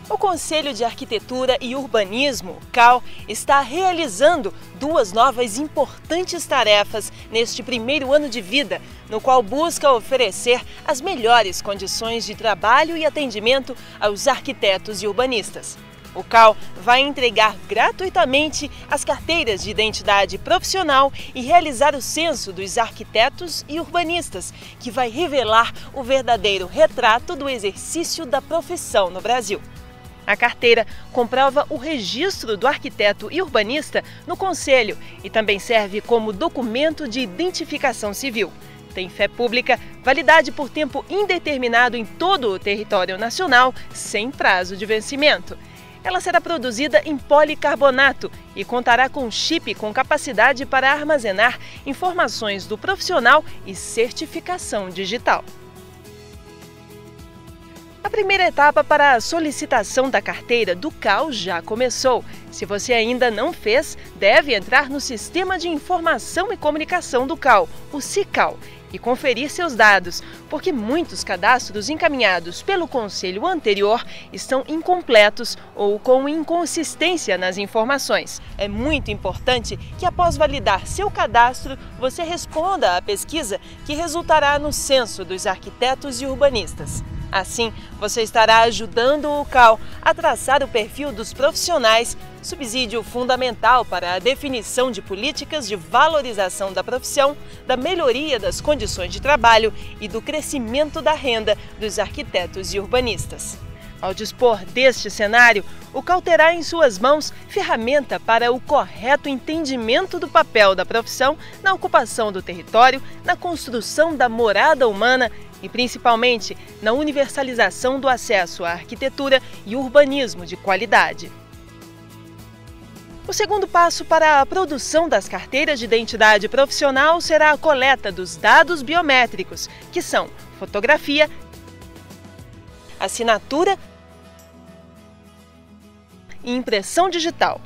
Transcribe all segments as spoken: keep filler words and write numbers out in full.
O Conselho de Arquitetura e Urbanismo, C A U, está realizando duas novas importantes tarefas neste primeiro ano de vida, no qual busca oferecer as melhores condições de trabalho e atendimento aos arquitetos e urbanistas. O C A U vai entregar gratuitamente as carteiras de identidade profissional e realizar o censo dos arquitetos e urbanistas, que vai revelar o verdadeiro retrato do exercício da profissão no Brasil. A carteira comprova o registro do arquiteto e urbanista no Conselho e também serve como documento de identificação civil. Tem fé pública, validade por tempo indeterminado em todo o território nacional, sem prazo de vencimento. Ela será produzida em policarbonato e contará com chip com capacidade para armazenar informações do profissional e certificação digital. A primeira etapa para a solicitação da carteira do C A U já começou. Se você ainda não fez, deve entrar no Sistema de Informação e Comunicação do C A U, o SICAU, e conferir seus dados, porque muitos cadastros encaminhados pelo Conselho anterior estão incompletos ou com inconsistência nas informações. É muito importante que, após validar seu cadastro, você responda à pesquisa que resultará no Censo dos Arquitetos e Urbanistas. Assim, você estará ajudando o C A U a traçar o perfil dos profissionais, subsídio fundamental para a definição de políticas de valorização da profissão, da melhoria das condições de trabalho e do crescimento da renda dos arquitetos e urbanistas. Ao dispor deste cenário, o C A U terá em suas mãos ferramenta para o correto entendimento do papel da profissão na ocupação do território, na construção da morada humana e, principalmente, na universalização do acesso à arquitetura e urbanismo de qualidade. O segundo passo para a produção das carteiras de identidade profissional será a coleta dos dados biométricos, que são fotografia, assinatura e impressão digital.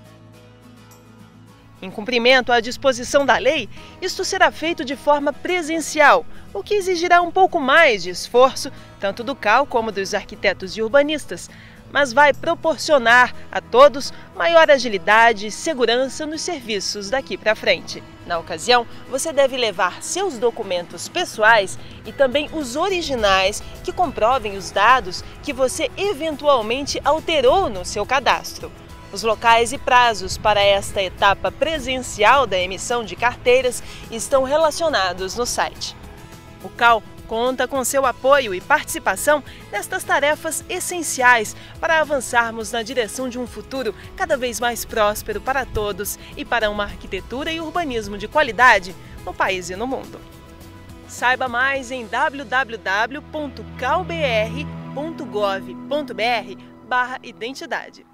Em cumprimento à disposição da lei, isto será feito de forma presencial, o que exigirá um pouco mais de esforço, tanto do C A U como dos arquitetos e urbanistas, mas vai proporcionar a todos maior agilidade e segurança nos serviços daqui para frente. Na ocasião, você deve levar seus documentos pessoais e também os originais que comprovem os dados que você eventualmente alterou no seu cadastro. Os locais e prazos para esta etapa presencial da emissão de carteiras estão relacionados no site. O C A U conta com seu apoio e participação nestas tarefas essenciais para avançarmos na direção de um futuro cada vez mais próspero para todos e para uma arquitetura e urbanismo de qualidade no país e no mundo. Saiba mais em w w w ponto caubr ponto gov ponto br barra identidade.